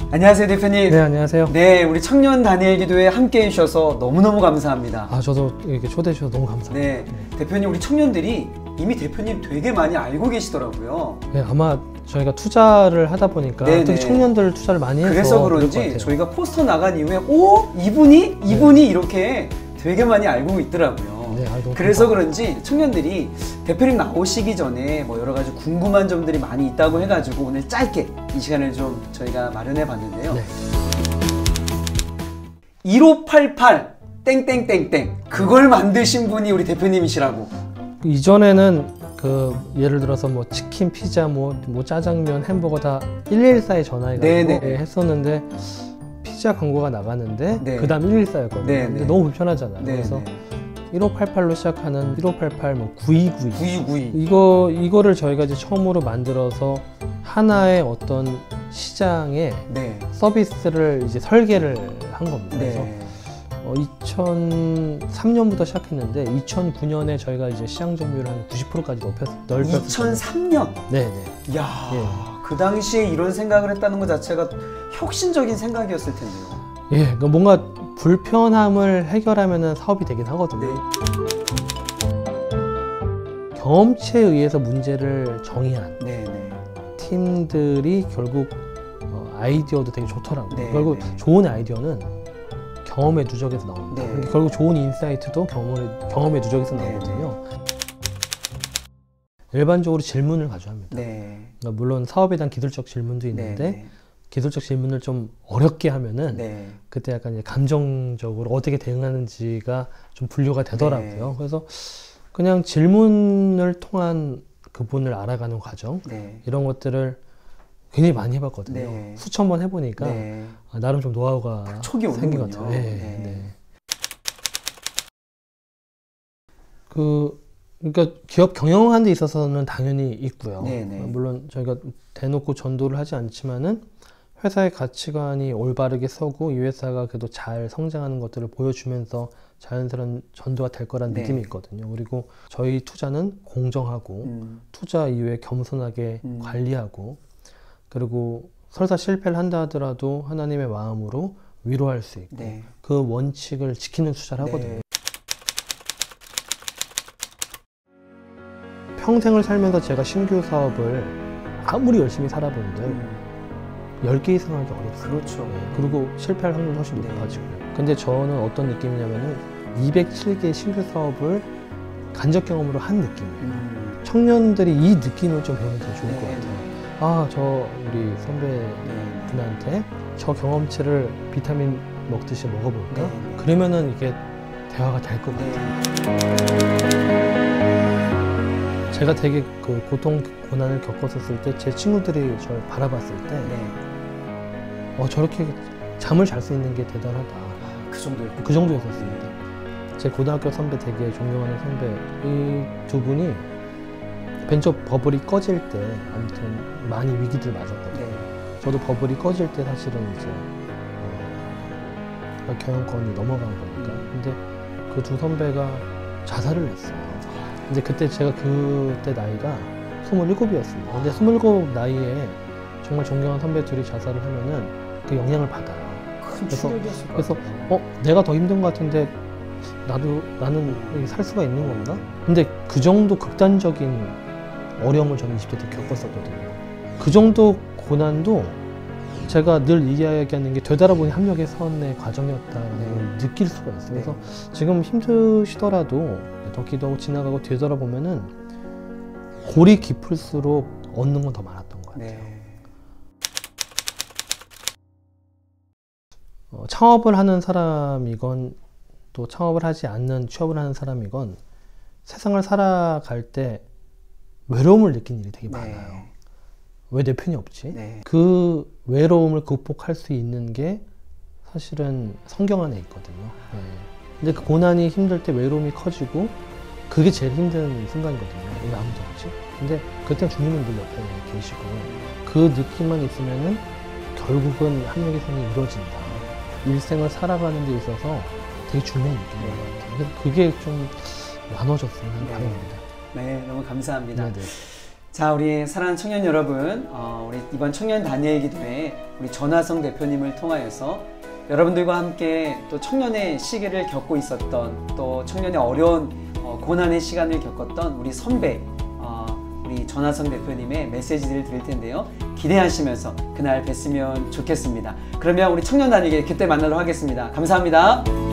안녕하세요, 대표님. 네, 안녕하세요. 네, 우리 청년 다니엘 기도회 함께 해주셔서 너무너무 감사합니다. 저도 이렇게 초대해 주셔서 너무 감사합니다. 네, 대표님, 우리 청년들이 이미 대표님 되게 많이 알고 계시더라고요. 네, 아마 저희가 투자를 하다 보니까 특히 청년들 투자를 많이 해서 그래서 그런지 저희가 포스터 나간 이후에 오? 이분이 이렇게 되게 많이 알고 있더라고요. 네, 그래서 그런지 청년들이 대표님 나오시기 전에 뭐 여러 가지 궁금한 점들이 많이 있다고 해가지고 오늘 짧게 이 시간을 좀 저희가 마련해 봤는데요. 네. 1588 땡땡땡땡 그걸 만드신 분이 우리 대표님이시라고. 이전에는 예를 들어서 뭐 치킨, 피자, 뭐 짜장면, 햄버거 다 114에 전화해가지고 했었는데 피자 광고가 나가는데 그 다음 114였거든요. 근데 너무 불편하잖아요. 그래서 1588로 시작하는 1588 뭐 9292 이거를 저희가 이제 처음으로 만들어서 하나의 어떤 시장에 서비스를 이제 설계를 한 겁니다. 그래서 2003년부터 시작했는데 2009년에 저희가 이제 시장 점유율 한 90%까지 넓혔어요. 2003년? 네네. 이야, 그 당시에 이런 생각을 했다는 것 자체가 혁신적인 생각이었을 텐데요. 예, 그러니까 뭔가 불편함을 해결하면 사업이 되긴 하거든요. 경험치에 의해서 문제를 정의한 팀들이 결국 아이디어도 되게 좋더라고요. 결국 좋은 아이디어는 경험의 누적에서 나옵니다. 결국 좋은 인사이트도 경험의 누적에서 나오거든요. 일반적으로 질문을 가져옵니다. 그러니까 물론 사업에 대한 기술적 질문도 있는데 기술적 질문을 좀 어렵게 하면은 그때 약간 이제 감정적으로 어떻게 대응하는지가 좀 분류가 되더라고요. 그래서 그냥 질문을 통한 그분을 알아가는 과정 이런 것들을 굉장히 많이 해봤거든요. 수천 번 해보니까 나름 좀 노하우가 생긴 것 같아요. 그러니까 기업 경영하는 데 있어서는 당연히 있고요. 물론 저희가 대놓고 전도를 하지 않지만은 회사의 가치관이 올바르게 서고 이 회사가 그래도 잘 성장하는 것들을 보여주면서 자연스러운 전도가 될 거라는 느낌이 있거든요. 그리고 저희 투자는 공정하고 투자 이후에 겸손하게 관리하고 그리고 설사 실패를 한다 하더라도 하나님의 마음으로 위로할 수 있고 그 원칙을 지키는 투자를 하거든요. 평생을 살면서 제가 신규 사업을 아무리 열심히 살아보는데 10개 이상 하기 어렵어요. 그렇죠. 그리고 실패할 확률이 훨씬 높아지고요. 근데 저는 어떤 느낌이냐면은 207개 신규 사업을 간접 경험으로 한 느낌이에요. 청년들이 이 느낌을 좀 배우면 더 좋을 것 같아요. 저 우리 선배분한테 저 경험치를 비타민 먹듯이 먹어볼까? 그러면은 이게 대화가 될 것 같아요. 제가 되게 그 고통, 고난을 겪었었을 때 제 친구들이 저를 바라봤을 때 저렇게 잠을 잘 수 있는 게 대단하다. 그 정도였었습니다. 제 고등학교 선배 되게 존경하는 선배 이 두 분이 벤처 버블이 꺼질 때 아무튼 많이 위기들 맞았거든요. 저도 버블이 꺼질 때 사실은 이제 경영권이 넘어간 거니까. 근데 그 두 선배가 자살을 했어요. 근데 그때 제가 그때 나이가 27이었습니다. 근데 27 나이에 정말 존경하는 선배들이 자살을 하면은 그 영향을 받아요. 그래서 내가 더 힘든 것 같은데 나는 살 수가 있는 건가? 근데 그 정도 극단적인 어려움을 저는 20대 때 겪었었거든요. 그 정도 고난도 제가 늘 이야기하는 게 되돌아보니 합력의 선의 과정이었다는 걸 느낄 수가 있어요. 그래서 지금 힘드시더라도 더 기도하고 지나가고 되돌아보면은 골이 깊을수록 얻는 건 더 많았던 것 같아요. 창업을 하는 사람이건 또 창업을 하지 않는 취업을 하는 사람이건 세상을 살아갈 때 외로움을 느끼는 일이 되게 많아요. 왜 내 편이 없지? 그 외로움을 극복할 수 있는 게 사실은 성경 안에 있거든요. 근데 그 고난이 힘들 때 외로움이 커지고 그게 제일 힘든 순간이거든요. 왜 아무도 없지? 근데 그때 주님은 늘 옆에 계시고 그 느낌만 있으면은 결국은 합력의 선이 이루어진다. 일생을 살아가는 데 있어서 되게 중요한 느낌인 것 같아요. 그래서 그게 좀 나눠졌으면 하는 바람입니다. 네, 너무 감사합니다. 자, 우리 사랑하는 청년 여러분, 우리 이번 청년 다니엘 기도회 우리 전하성 대표님을 통하여서 여러분들과 함께 또 청년의 시기를 겪고 있었던, 또 청년의 어려운 고난의 시간을 겪었던 우리 선배, 우리 전하성 대표님의 메시지들을 드릴 텐데요. 기대하시면서 그날 뵀으면 좋겠습니다. 그러면 우리 청년 다니엘 그때 만나도록 하겠습니다. 감사합니다.